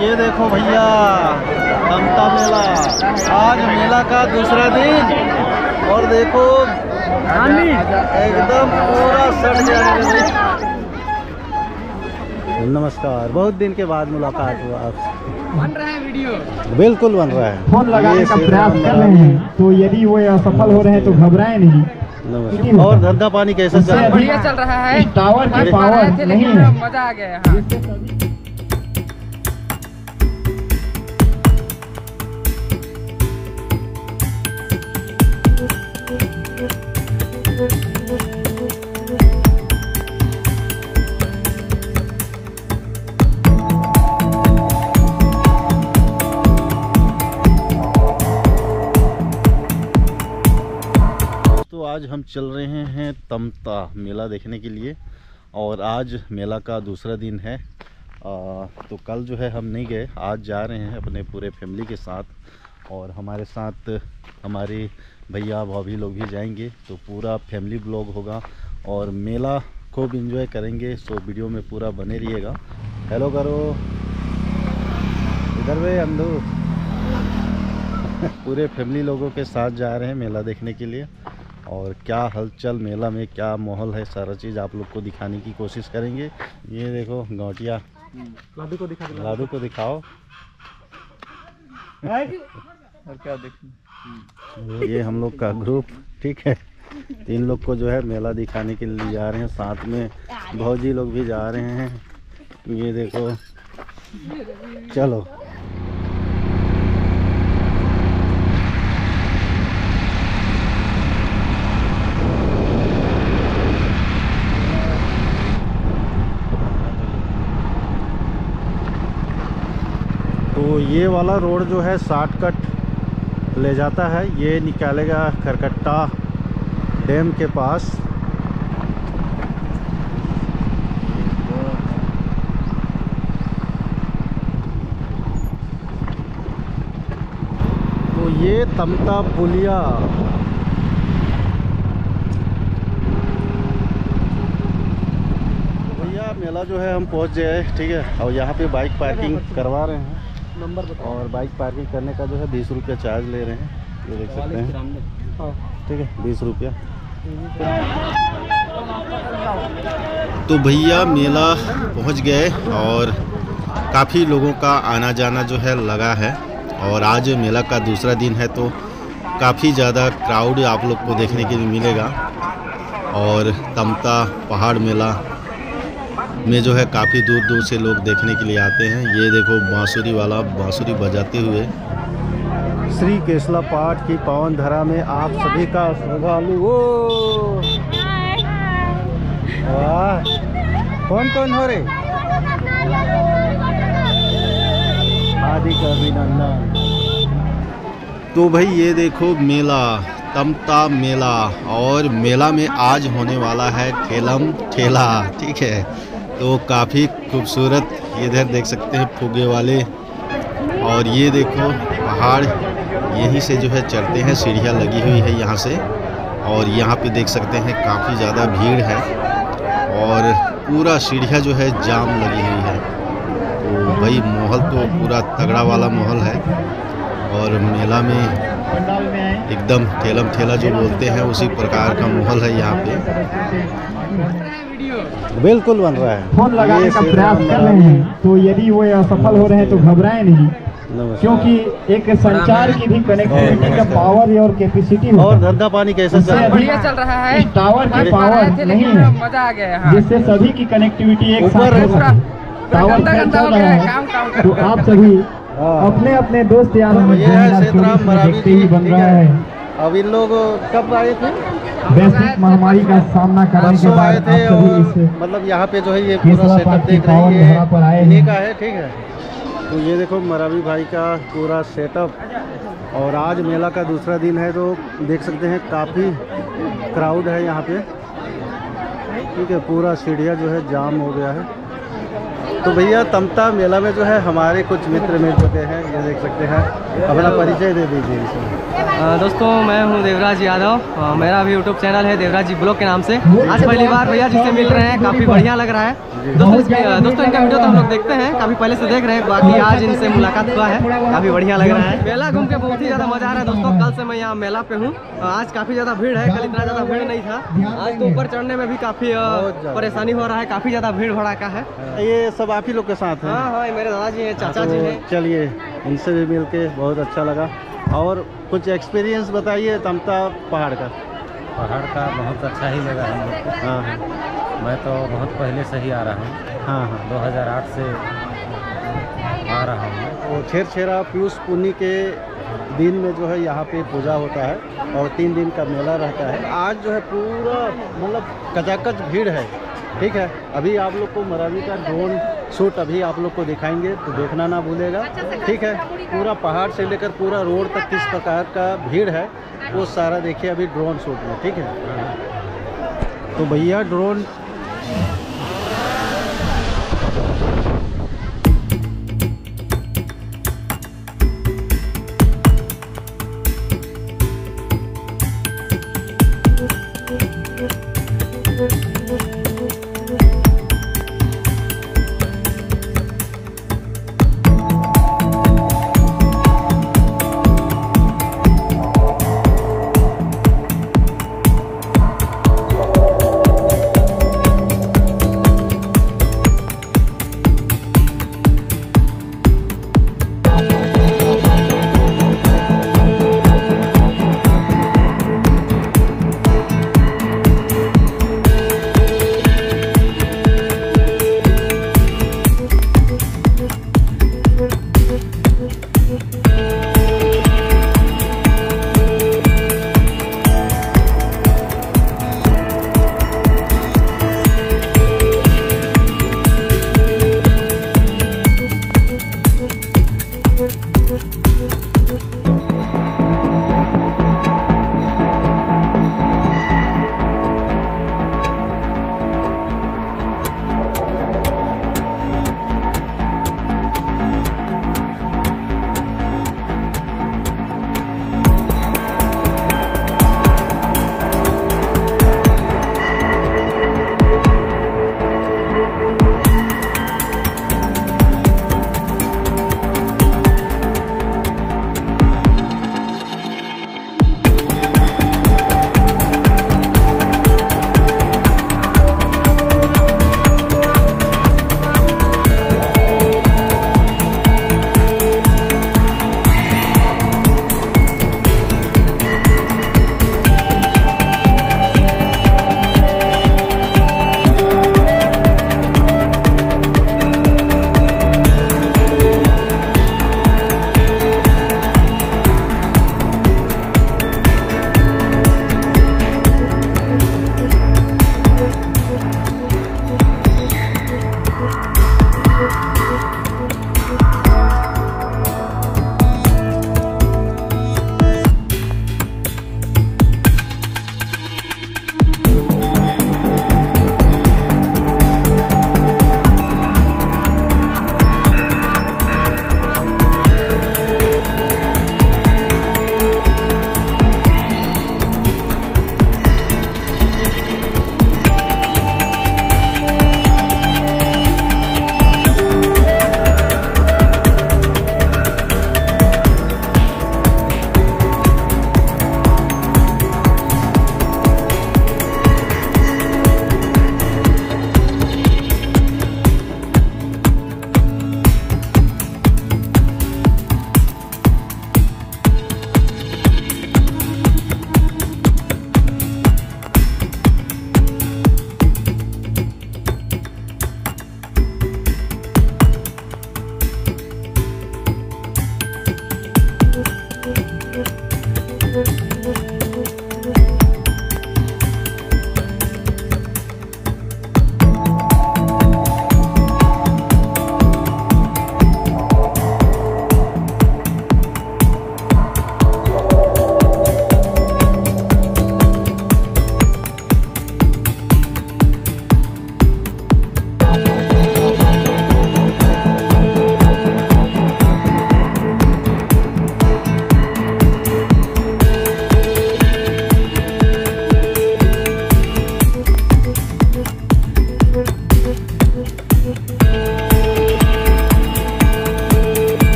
ये देखो भैया तमता मेला, आज मेला का दूसरा दिन और देखो एकदम पूरा सड़ गया है। नमस्कार, बहुत दिन के बाद मुलाकात हुआ आपसे। बन रहा है वीडियो, बिल्कुल बन रहा है। फोन लगाने का प्रयास कर रहे हैं, तो यदि वो असफल हो रहे हैं तो घबराएं नहीं। नमस्कार। और धंधा पानी कैसा चल रहा है? बढ़िया चल रहा है। टावर की पावर नहीं है। मजा आ गया यहाँ। तो आज हम चल रहे हैं तमता मेला देखने के लिए और आज मेला का दूसरा दिन है। तो कल जो है हम नहीं गए, आज जा रहे हैं अपने पूरे फैमिली के साथ और हमारे साथ हमारे भैया भाभी लोग भी जाएंगे। तो पूरा फैमिली ब्लॉग होगा और मेला खूब एंजॉय करेंगे। सो वीडियो में पूरा बने रहिएगा। हेलो करो इधर वे अंदू। पूरे फैमिली लोगों के साथ जा रहे हैं मेला देखने के लिए और क्या हलचल मेला में, क्या माहौल है, सारा चीज़ आप लोग को दिखाने की कोशिश करेंगे। ये देखो गौटिया, लाडू को दिखा दो। लाडू को दिखाओ। और क्या देखना, ये हम लोग का ग्रुप, ठीक है। 3 लोग को जो है मेला दिखाने के लिए जा रहे हैं, साथ में भौजी लोग भी जा रहे हैं। ये देखो, चलो। तो ये वाला रोड जो है शॉर्टकट ले जाता है, ये निकालेगा खरकट्टा डैम के पास। तो ये तमता पुलिया, भैया मेला जो है हम पहुंच गए, ठीक है। और यहाँ पे बाइक पार्किंग करवा रहे हैं और बाइक पार्किंग करने का जो है 20 रुपया चार्ज ले रहे हैं। ये देख सकते हैं, ठीक है, 20 रुपया। तो भैया मेला पहुंच गए और काफ़ी लोगों का आना जाना जो है लगा है और आज मेला का दूसरा दिन है तो काफ़ी ज़्यादा क्राउड आप लोग को देखने के लिए मिलेगा। और तमता पहाड़ मेला में जो है काफ़ी दूर दूर से लोग देखने के लिए आते हैं। ये देखो बांसुरी वाला बांसुरी बजाते हुए। श्री केसला पाठ की पावन धरा में आप सभी का श्रद्धालु। वाह, कौन कौन हो रहे? हार्दिक अभिनंदन। तो भाई ये देखो मेला, तमता मेला, और मेला में आज होने वाला है ठेलम ठेला, ठीक है। तो काफ़ी खूबसूरत, इधर देख सकते हैं फुगे वाले। और ये देखो पहाड़, यहीं से जो है चढ़ते हैं, सीढ़ियाँ लगी हुई है यहाँ से। और यहाँ पे देख सकते हैं काफ़ी ज़्यादा भीड़ है और पूरा सीढ़ियाँ जो है जाम लगी हुई है। तो भाई माहौल तो पूरा तगड़ा वाला माहौल है और मेला में एकदम ठेलम ठेला जो बोलते हैं उसी प्रकार का माहौल है यहाँ पे। बिल्कुल बन रहा है। फोन लगाने का प्रयास कर रहे हैं, तो यदि वो असफल हो रहे हैं तो घबराएं नहीं, क्योंकि एक संचार की भी कनेक्टिविटी का पावर और कैपेसिटी और धंधा पानी कैसा चल रहा है? बढ़िया चल रहा है। टावर की पावर नहीं है, मजा आ गया यहाँ। जिससे सभी की कनेक्टिविटी एक साथ हो रहा है। टावर गंदा हो चल गया रहा है, है, काम तो आप सभी अपने अपने दोस्त यारों में देखते ही बन रहा है। अब इन लोग कब आए थे? वैश्विक महामारी का सामना करने के आए बाद थे आप और सभी इस मतलब यहाँ पे जो है ये पूरा केसला सेटअप पाठ की देख रहे पावन धरा पर आए हैं, इन्हीं हैं। का है, ठीक है। तो ये देखो मरावी भाई का पूरा सेटअप और आज मेला का दूसरा दिन है तो देख सकते हैं काफ़ी क्राउड है यहाँ पे, ठीक है। पूरा सीढ़ियाँ जो है जाम हो गया है। तो भैया तमता मेला में जो है हमारे कुछ मित्र मिल चुके हैं, ये देख सकते हैं। अपना परिचय दे दीजिए इसे। दोस्तों मैं हूं देवराज यादव, मेरा भी यूट्यूब चैनल है देवराज जी ब्लॉग के नाम से। आज पहली बार भैया जिससे मिल रहे हैं, काफ़ी बढ़िया लग रहा है। दोस्तों इनका वीडियो तो हम लोग देखते हैं, काफ़ी पहले से देख रहे हैं, बाकी आज इनसे मुलाकात हुआ है, काफ़ी बढ़िया लग रहा है। मेला घूम के बहुत ही ज़्यादा मजा आ रहा है दोस्तों। कल से मैं यहाँ मेला पे हूँ, आज काफ़ी ज़्यादा भीड़ है, कल इतना ज़्यादा भीड़ नहीं था। आज तो ऊपर चढ़ने में भी काफ़ी परेशानी हो रहा है, काफ़ी ज़्यादा भीड़ भड़ाका है। ये सब आप ही लोग के साथ हैं? हाँ, ये मेरे दादाजी हैं, चाचा जी हैं। चलिए इनसे भी मिल के बहुत अच्छा लगा। और कुछ एक्सपीरियंस बताइए तमता पहाड़ का। पहाड़ का बहुत अच्छा ही लगा हम लोग को। हाँ, मैं तो बहुत पहले से ही आ रहा हूँ। हाँ, 2008 से आ रहा हूँ। तो छेरछेरा पीयूष पुन्नी के दिन में जो है यहाँ पे पूजा होता है और 3 दिन का मेला रहता है। आज जो है पूरा मतलब कचाकच भीड़ है, ठीक है। अभी आप लोग को मरावी का ड्रोन शूट अभी आप लोग को दिखाएंगे, तो देखना ना भूलेगा, ठीक है। पूरा पहाड़ से लेकर पूरा रोड तक किस प्रकार का भीड़ है वो सारा देखिए अभी ड्रोन शूट में, ठीक है। तो भैया ड्रोन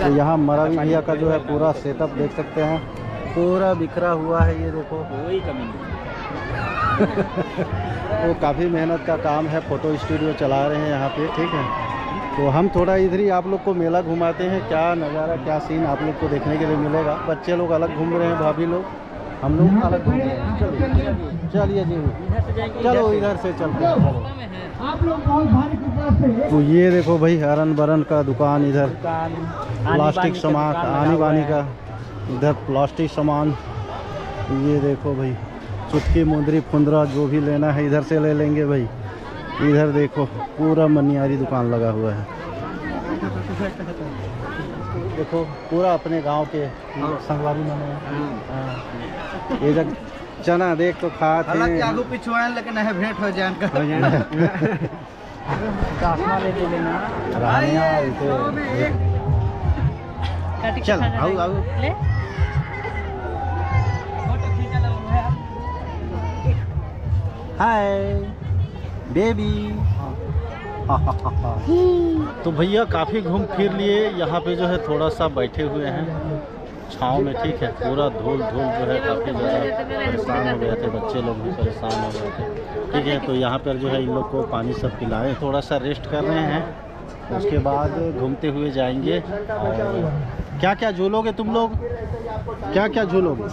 तो यहाँ मरावी भैया का जो है पूरा सेटअप देख सकते हैं, पूरा बिखरा हुआ है। ये देखो कोई कमी नहीं। वो काफ़ी मेहनत का काम है, फ़ोटो स्टूडियो चला रहे हैं यहाँ पे, ठीक है। तो हम थोड़ा इधर ही आप लोग को मेला घुमाते हैं, क्या नज़ारा क्या सीन आप लोग को देखने के लिए मिलेगा। बच्चे लोग अलग घूम रहे हैं, भाभी लोग, हम लोग अलग घूम रहे हैं। चलिए जी, चलो इधर से चलते हैं। तो ये देखो भाई हरन बरन का दुकान, इधर प्लास्टिक सामान आनी बानी का, इधर प्लास्टिक सामान। ये देखो भाई चुटकी मुंदरी फुंदरा जो भी लेना है इधर से ले लेंगे भाई। इधर देखो पूरा मनियारी दुकान लगा हुआ है। देखो पूरा अपने गांव के संगवारी मने। ये जग चना देख तो खाते हैं, आगू पीछू आए लेकिन है भेंट हो जाए का हो जाए। चश्मा ले लेना रानिया चल आओ आओ ले हाय बेबी। तो भैया काफ़ी घूम फिर लिए, यहाँ पे जो है थोड़ा सा बैठे हुए हैं छाँव में, ठीक है। पूरा धूल जो है काफ़ी ज़्यादा परेशान हो गए थे, बच्चे लोग भी परेशान हो गए थे, ठीक है। तो यहाँ पर जो है इन लोग को पानी सब पिलाएं, थोड़ा सा रेस्ट कर रहे हैं, उसके बाद घूमते हुए जाएंगे। और क्या क्या झूलोगे तुम लोग, क्या क्या झूलोगे?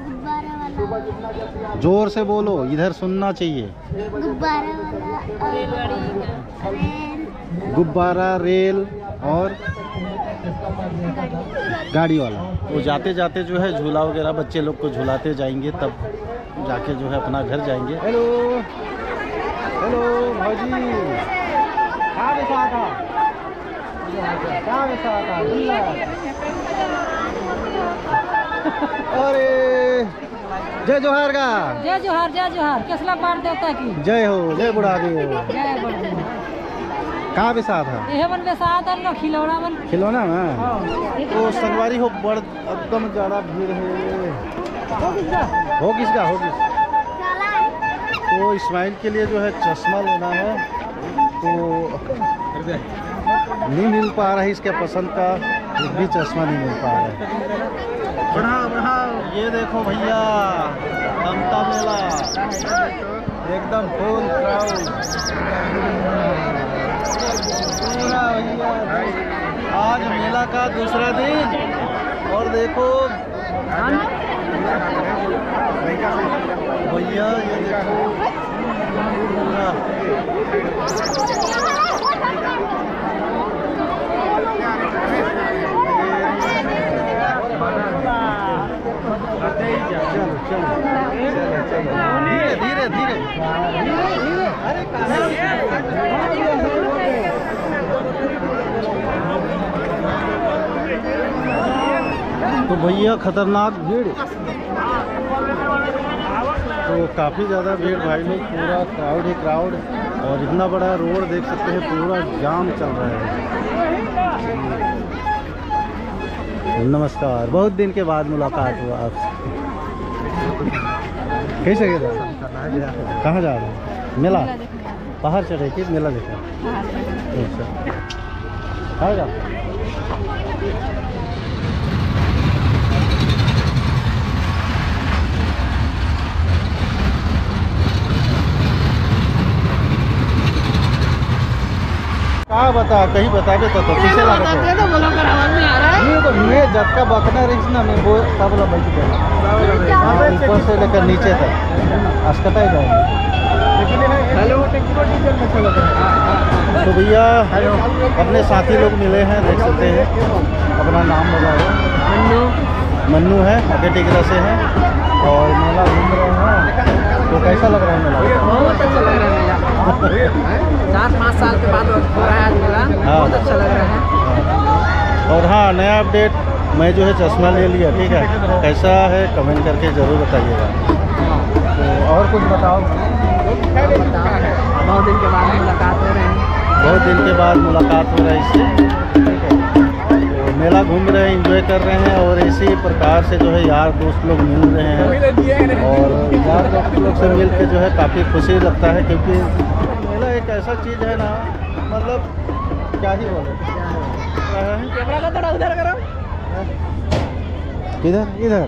जोर से बोलो, इधर सुनना चाहिए। गुब्बारा, रेल और गाड़ी वाला। वो जाते जाते जो है झूला वगैरह बच्चे लोग को झूलाते जाएंगे, तब जाके जो है अपना घर जाएंगे। हेलो हेलो भाजी, क्या बेचा था? अरे जय जोहार का, जय जोहार, जय जोहार। केसला पार देवता की जय हो, जय बुढ़ादेव। जय बड़े। कहाँ बेसा था? यह बन बेसा था ना, खिलौना बन, खिलौना में। तो संगवारी हो बड़ एकदम ज़्यादा भीड़ है। हो किसका हो किस? तो इस्माइल के लिए जो है चश्मा लेना है, तो नहीं मिल पा रहा है इसके पसंद का, एक भी चश्मा नहीं मिल पा रहा है। बढ़ाओ ये देखो भैया तमता मेला एकदम फुल क्राउड पूरा भैया। आज मेला का दूसरा दिन और देखो भैया ये देखो पूरा धीरे धीरे धीरे तो भैया खतरनाक भीड़, तो काफ़ी ज़्यादा भीड़ भाई लोग, पूरा क्राउड ही क्राउड। और इतना बड़ा रोड देख सकते हैं, पूरा जाम चल रहा है। नमस्कार, बहुत दिन के बाद मुलाकात हुआ आपसे। कैसे गए? कहाँ जा रहे हैं? मेला बाहर चढ़े कि मेला देखा? अच्छा आएगा। क्या बता, कहीं बता दे तो किसे लगा ये तो ये झटका बकना रही ना, मैं वो सब लोग बैठ गए ऊपर से लेकर नीचे तक अस्कता ही जाएंगे। तो भैया अपने साथी लोग मिले हैं, देख सकते हैं, अपना नाम बताओ। मन्नू है, अकेटिगरा से है और मेला घूम रहे हैं। तो कैसा लग रहा है मेला? बहुत अच्छा लग रहा है मेला, 4-5 साल के बाद हो रहा है मेला, बहुत अच्छा लग रहा है। और हाँ, नया अपडेट, मैं जो है चश्मा ले लिया, ठीक है। कैसा है कमेंट करके ज़रूर बताइएगा। तो और कुछ बताओ। बहुत दिन के बाद मुलाकात हो रही है, बहुत दिन के बाद मुलाकात हो रहा है इससे, ठीक है। तो मेला घूम रहे हैं, एंजॉय कर रहे हैं और इसी प्रकार से जो है यार दोस्त लोग मिल रहे हैं। और यार दोस्त लोग से मिल के जो है काफ़ी खुशी लगता है, क्योंकि मेला एक ऐसा चीज़ है ना, मतलब क्या ही बोले, कैमरा का थोड़ा उधर करो। किधर इधर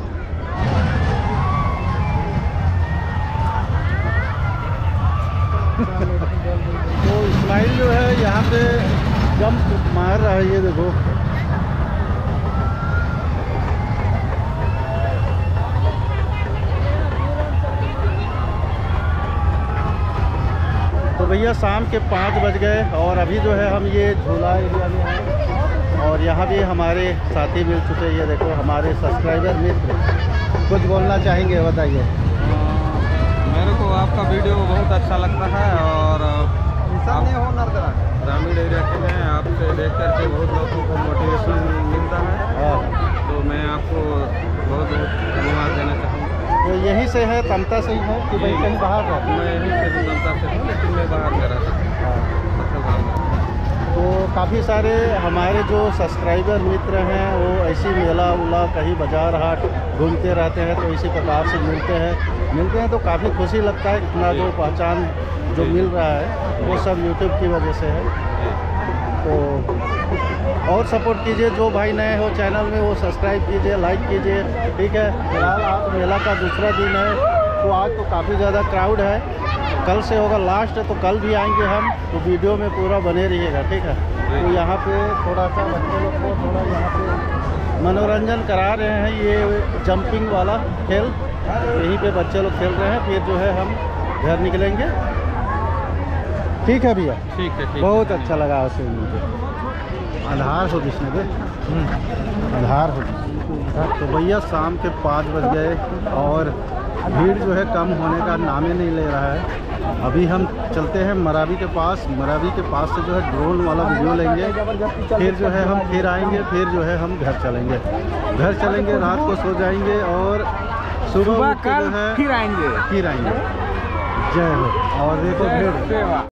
तो इस्माइल जो है यहाँ पे जंप मार रहा है, ये देखो। तो भैया शाम के 5 बज गए और अभी जो है हम ये झूला एरिया में हैं और यहाँ भी हमारे साथी मिल चुके हैं। ये देखो हमारे सब्सक्राइबर मित्र, कुछ बोलना चाहेंगे, बताइए। मेरे को आपका वीडियो बहुत अच्छा लगता है और ग्रामीण एरिया के हैं, आपसे देख करके बहुत लोगों को मोटिवेशन मिलता है। तो मैं आपको बहुत बहुत धन्यवाद देना चाहूँगा। तो यहीं से है, तमता से ही है कि भाई कहीं बाहर रहते? मैं यहीं से तमता से हूँ, लेकिन मैं बाहर में रहता हूँ। तो काफ़ी सारे हमारे जो सब्सक्राइबर मित्र हैं वो ऐसी मेला उला कहीं बाजार हाट घूमते रहते हैं, तो इसी प्रकार से मिलते हैं तो काफ़ी खुशी लगता है। इतना जो पहचान जो मिल रहा है वो सब यूट्यूब की वजह से है। तो और सपोर्ट कीजिए, जो भाई नए हो चैनल में वो सब्सक्राइब कीजिए, लाइक कीजिए, ठीक है। फिलहाल आज मेला का दूसरा दिन है, तो आज तो काफ़ी ज़्यादा क्राउड है, कल से होगा लास्ट, तो कल भी आएंगे हम, तो वीडियो में पूरा बने रहिएगा, ठीक है। तो यहाँ पे थोड़ा सा बच्चे लोग को थोड़ा यहाँ पे मनोरंजन करा रहे हैं, ये जंपिंग वाला खेल, यहीं पे बच्चे लोग खेल रहे हैं। फिर जो है हम घर निकलेंगे, ठीक है भैया? ठीक है। बहुत अच्छा लगा उसे, मुझे आधार हो जिसने पे आधार हो। तो भैया शाम के 5 बज गए और भीड़ जो है कम होने का नाम ही नहीं ले रहा है। अभी हम चलते हैं मरावी के पास, मरावी के पास से जो है ड्रोन वाला वीडियो लेंगे, फिर जो है हम फिर आएंगे, फिर जो है हम घर चलेंगे, रात को सो जाएंगे और सुबह कल जो है फिर आएंगे। जय हो। और देखो भीड़